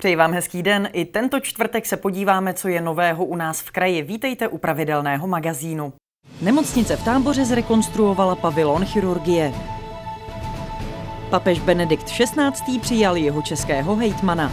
Přeji vám hezký den. I tento čtvrtek se podíváme, co je nového u nás v kraji. Vítejte u pravidelného magazínu. Nemocnice v Táboře zrekonstruovala pavilon chirurgie. Papež Benedikt XVI. Přijal jeho českého hejtmana.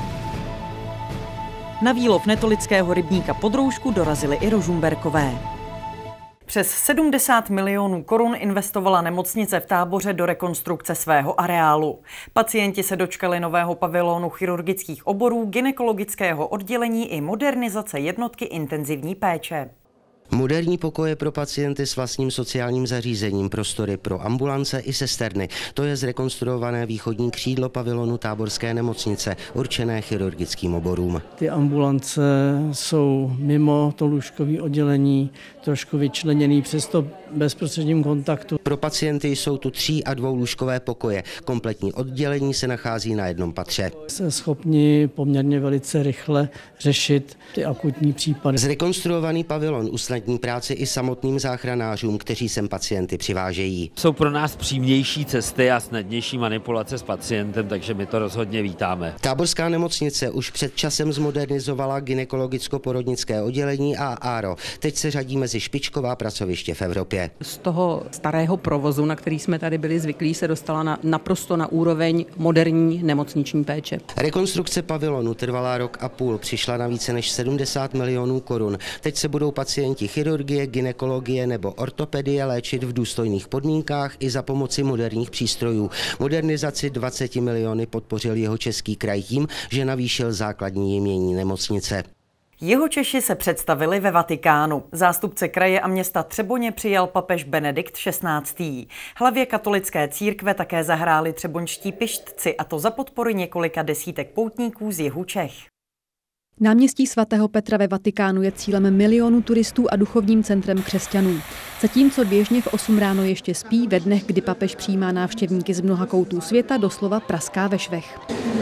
Na výlov netolického rybníka Podroužku dorazili i Rožumberkové. Přes 70 milionů korun investovala nemocnice v Táboře do rekonstrukce svého areálu. Pacienti se dočkali nového pavilonu chirurgických oborů, gynekologického oddělení i modernizace jednotky intenzivní péče. Moderní pokoje pro pacienty s vlastním sociálním zařízením, prostory pro ambulance i sesterny. To je zrekonstruované východní křídlo pavilonu Táborské nemocnice, určené chirurgickým oborům. Ty ambulance jsou mimo to lůžkové oddělení, trošku vyčleněný přes to bezprostředním kontaktu. Pro pacienty jsou tu 3 a 2 lůžkové pokoje. Kompletní oddělení se nachází na jednom patře. Jsme schopni poměrně velice rychle řešit ty akutní případy. Zrekonstruovaný pavilon usnadní práci i samotným záchranářům, kteří sem pacienty přivážejí. Jsou pro nás přímější cesty a snadnější manipulace s pacientem, takže my to rozhodně vítáme. Táborská nemocnice už před časem zmodernizovala gynekologicko-porodnické oddělení a ARO. Teď se řadí mezi špičková pracoviště v Evropě. Z toho starého provozu, na který jsme tady byli zvyklí, se dostala naprosto na úroveň moderní nemocniční péče. Rekonstrukce pavilonu trvala rok a půl, přišla na více než 70 milionů korun. Teď se budou pacienti chirurgie, gynekologie nebo ortopedie léčit v důstojných podmínkách i za pomoci moderních přístrojů. Modernizaci 20 miliony podpořil Jihočeský kraj tím, že navýšil základní jmění nemocnice. Jihočeši se představili ve Vatikánu. Zástupce kraje a města Třeboně přijal papež Benedikt XVI. Hlavě katolické církve také zahráli třeboňští pištci, a to za podpory několika desítek poutníků z jihu Čech. Náměstí svatého Petra ve Vatikánu je cílem milionů turistů a duchovním centrem křesťanů. Zatímco běžně v 8 ráno ještě spí, ve dnech, kdy papež přijímá návštěvníky z mnoha koutů světa, doslova praská ve švech.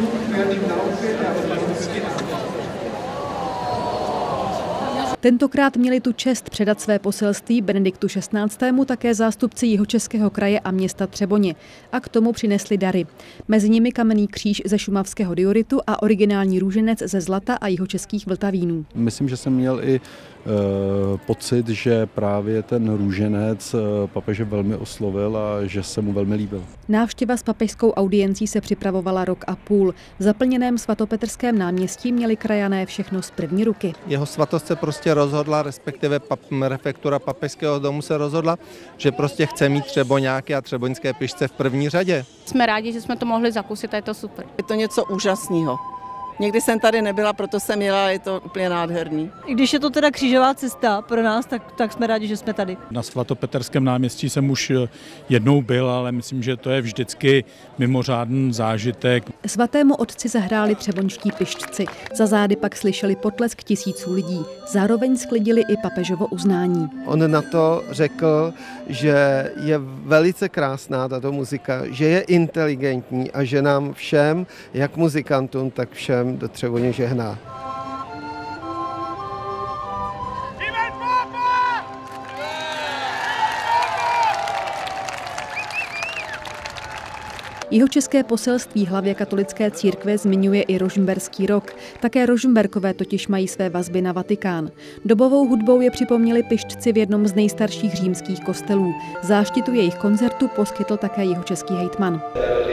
Tentokrát měli tu čest předat své poselství Benediktu XVI. Také zástupci Jihočeského kraje a města Třeboně a k tomu přinesli dary. Mezi nimi kamenný kříž ze šumavského dioritu a originální růženec ze zlata a jihočeských vltavínů. Myslím, že jsem měl i pocit, že právě ten růženec papeže velmi oslovil a že se mu velmi líbil. Návštěva s papežskou audiencí se připravovala rok a půl. V zaplněném svatopetrském náměstí měli krajané všechno z první ruky. Jeho svatost se prostě rozhodla, respektive prefektura papežského domu se rozhodla, že prostě chce mít třeboňáky a třeboňské pišce v první řadě. Jsme rádi, že jsme to mohli zakusit a je to super. Je to něco úžasného. Někdy jsem tady nebyla, proto jsem jela, je to úplně nádherný. I když je to teda křížová cesta pro nás, tak jsme rádi, že jsme tady. Na svatopetrském náměstí jsem už jednou byl, ale myslím, že to je vždycky mimořádný zážitek. Svatému otci zahráli třeboňští pištci. Za zády pak slyšeli potlesk tisíců lidí. Zároveň sklidili i papežovo uznání. On na to řekl, že je velice krásná tato muzika, že je inteligentní a že nám všem, jak muzikantům, tak všem do Třeboně žehná. Jihočeské poselství hlavě katolické církve zmiňuje i Rožmberský rok. Také Rožmberkové totiž mají své vazby na Vatikán. Dobovou hudbou je připomněli pištci v jednom z nejstarších římských kostelů. Záštitu jejich koncertu poskytl také jihočeský hejtman.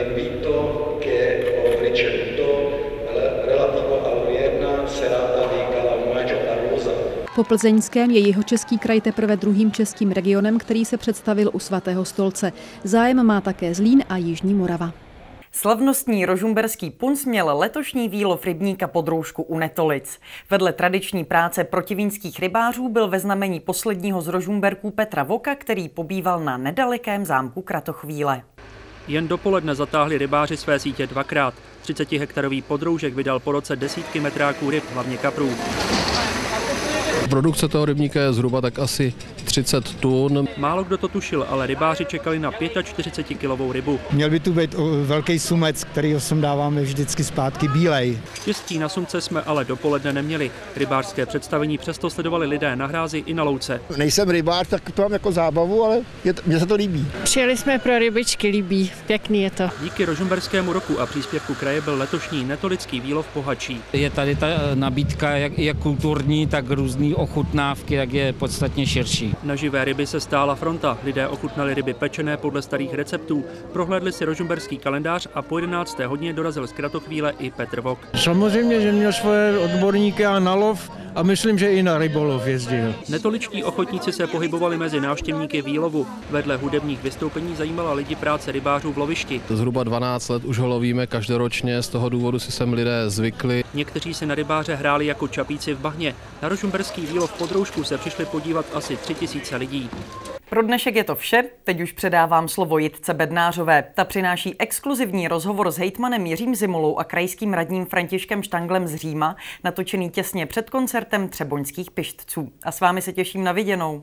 Po plzeňském je Jihočeský kraj teprve druhým českým regionem, který se představil u Svatého stolce. Zájem má také Zlín a Jižní Morava. Slavnostní rožumberský punc měl letošní výlov rybníka Podroužku u Netolic. Vedle tradiční práce protivínských rybářů byl ve znamení posledního z Rožumberků Petra Voka, který pobýval na nedalekém zámku Kratochvíle. Jen dopoledne zatáhli rybáři své sítě dvakrát. 30-hektarový Podroužek vydal po roce desítky metráků ryb, hlavně kaprů. Produkce toho rybníka je zhruba tak asi 30 tun. Málo kdo to tušil, ale rybáři čekali na 45kilovou rybu. Měl by tu být velký sumec, kterýho sem dáváme vždycky zpátky bílej. Štěstí na sumce jsme ale dopoledne neměli. Rybářské představení přesto sledovali lidé na hrázi i na louce. Nejsem rybář, tak to mám jako zábavu, ale mně se to líbí. Přijeli jsme pro rybičky, líbí, pěkný je to. Díky Rožmberskému roku a příspěvku kraje byl letošní netolický výlov bohatší. Je tady ta nabídka jak kulturní, tak různý ochutnávky, tak je podstatně širší. Na živé ryby se stála fronta. Lidé ochutnali ryby pečené podle starých receptů, prohlédli si rožmberský kalendář a po 11. hodině dorazil z Kratochvíle i Petr Vok. Samozřejmě, že měl svoje odborníky a na lov a myslím, že i na rybolov jezdil. Netoličtí ochotníci se pohybovali mezi návštěvníky výlovu. Vedle hudebních vystoupení zajímala lidi práce rybářů v lovišti. Zhruba 12 let už ho lovíme každoročně, z toho důvodu si sem lidé zvykli. Někteří se na rybáře hráli jako čapíci v bahně. Na rožmberský výlov Podroužku se přišli podívat asi 3000 lidí. Pro dnešek je to vše, teď už předávám slovo Jitce Bednářové. Ta přináší exkluzivní rozhovor s hejtmanem Jiřím Zimolou a krajským radním Františkem Štanglem z Říma, natočený těsně před koncertem Třeboňských Pištců. A s vámi se těším na viděnou.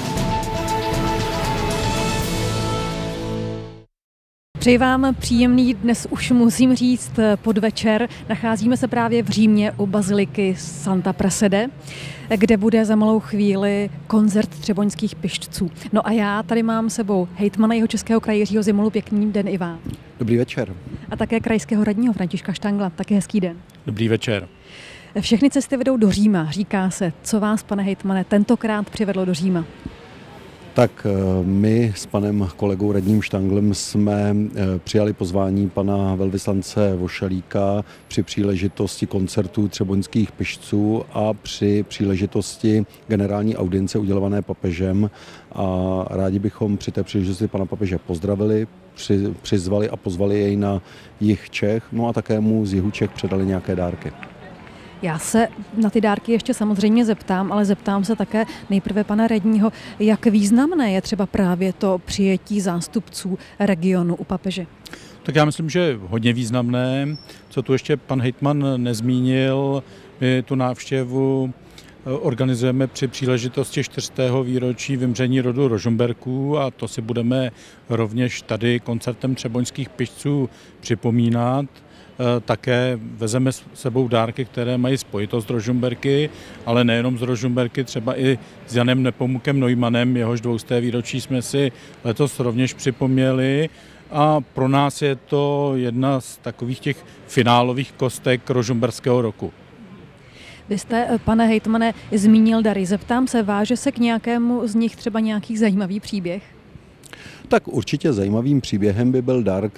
Přeji vám příjemný, dnes už musím říct, podvečer. Nacházíme se právě v Římě u baziliky Santa Prassede, kde bude za malou chvíli koncert Třeboňských Pištců. No a já tady mám sebou hejtmana Jihočeského kraje Jiřího Zimolu. Pěkný den i vám. Dobrý večer. A také krajského radního Františka Štangla. Také hezký den. Dobrý večer. Všechny cesty vedou do Říma, říká se. Co vás, pane hejtmane, tentokrát přivedlo do Říma? Tak my s panem kolegou radním Štanglem jsme přijali pozvání pana velvyslance Vošalíka při příležitosti koncertu Třeboňských Pištců a při příležitosti generální audience udělované papežem. A rádi bychom při té příležitosti pana papeže pozdravili, přizvali a pozvali jej na jih Čech, no a také mu z jihu Čech předali nějaké dárky. Já se na ty dárky ještě samozřejmě zeptám, ale zeptám se také nejprve pana radního, jak významné je třeba právě to přijetí zástupců regionu u papeže. Tak já myslím, že hodně významné. Co tu ještě pan hejtman nezmínil, my tu návštěvu organizujeme při příležitosti 4. výročí vymření rodu Rožmberků a to si budeme rovněž tady koncertem Třeboňských Pištců připomínat. Také vezeme s sebou dárky, které mají spojitost s Rožmberky, ale nejenom z Rožmberky, třeba i s Janem Nepomukem Neumannem, jehož 200. výročí jsme si letos rovněž připomněli. A pro nás je to jedna z takových těch finálových kostek Rožmberského roku. Vy jste, pane hejtmane, zmínil dary. Zeptám se, váže se k nějakému z nich třeba nějaký zajímavý příběh? Tak určitě zajímavým příběhem by byl dar,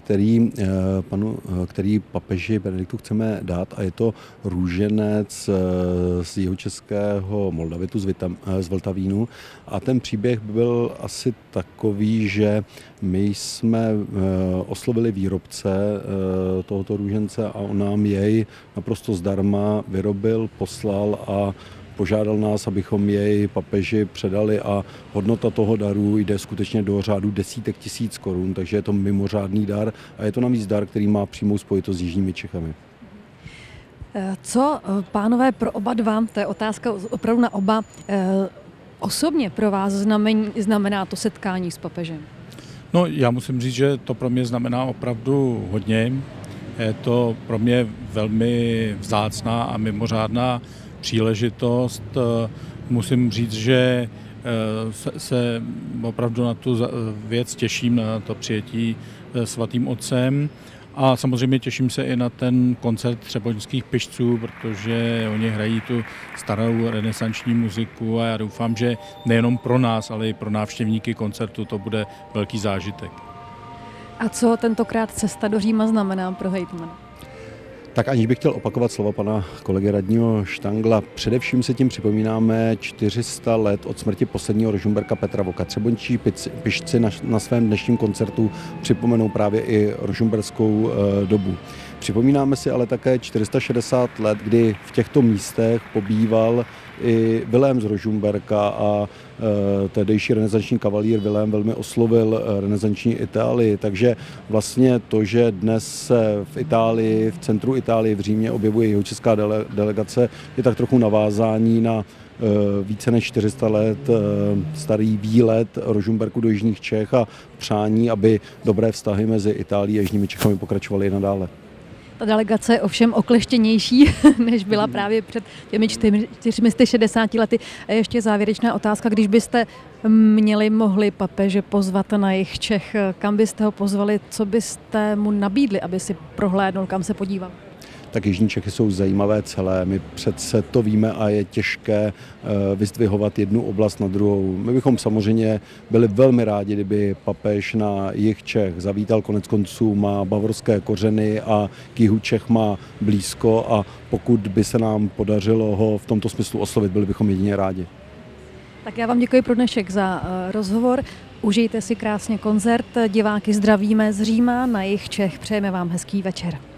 který papeži Benediktu chceme dát, a je to růženec z jihočeského Moldavitu, z Vltavínu. A ten příběh byl asi takový, že my jsme oslovili výrobce tohoto růžence a on nám jej naprosto zdarma vyrobil, poslal a požádal nás, abychom jej papeži předali, a hodnota toho daru jde skutečně do řádu desítek tisíc korun, takže je to mimořádný dar a je to navíc dar, který má přímou spojitost s jižními Čechami. Co, pánové, pro oba dva, to je otázka opravdu na oba, osobně pro vás znamená to setkání s papežem? No, já musím říct, že to pro mě znamená opravdu hodně. Je to pro mě velmi vzácná a mimořádná příležitost. Musím říct, že se opravdu na tu věc těším, na to přijetí svatým otcem. A samozřejmě těším se i na ten koncert Třeboňských Pištců, protože oni hrají tu starou renesanční muziku a já doufám, že nejenom pro nás, ale i pro návštěvníky koncertu to bude velký zážitek. A co tentokrát cesta do Říma znamená pro hejtmana? Tak aniž bych chtěl opakovat slova pana kolegy radního Štangla, především se tím připomínáme 400 let od smrti posledního Rožmberka Petra Voka. Třeboňští Pištci na svém dnešním koncertu připomenou právě i rožmberskou dobu. Připomínáme si ale také 460 let, kdy v těchto místech pobýval i Vilém z Rožmberka a tehdejší renesanční kavalír Vilém velmi oslovil renesanční Itálii. Takže vlastně to, že dnes se v Itálii, v centru Itálie, v Římě objevuje jihočeská delegace, je tak trochu navázání na více než 400 let starý výlet Rožmberku do jižních Čech a přání, aby dobré vztahy mezi Itálií a jižními Čechami pokračovaly i nadále. Ta delegace je ovšem okleštěnější, než byla právě před těmi 460 lety. A ještě závěrečná otázka, když byste mohli papeže pozvat na jih Čech, kam byste ho pozvali, co byste mu nabídli, aby si prohlédnul, kam se podíval? Tak jižní Čechy jsou zajímavé celé. My přece to víme a je těžké vyzdvihovat jednu oblast na druhou. My bychom samozřejmě byli velmi rádi, kdyby papež na jih Čech zavítal, konec konců má bavorské kořeny a k jihu Čech má blízko a pokud by se nám podařilo ho v tomto smyslu oslovit, byli bychom jedině rádi. Tak já vám děkuji pro dnešek za rozhovor. Užijte si krásně koncert. Diváky zdravíme z Říma, na jih Čech. Přejeme vám hezký večer.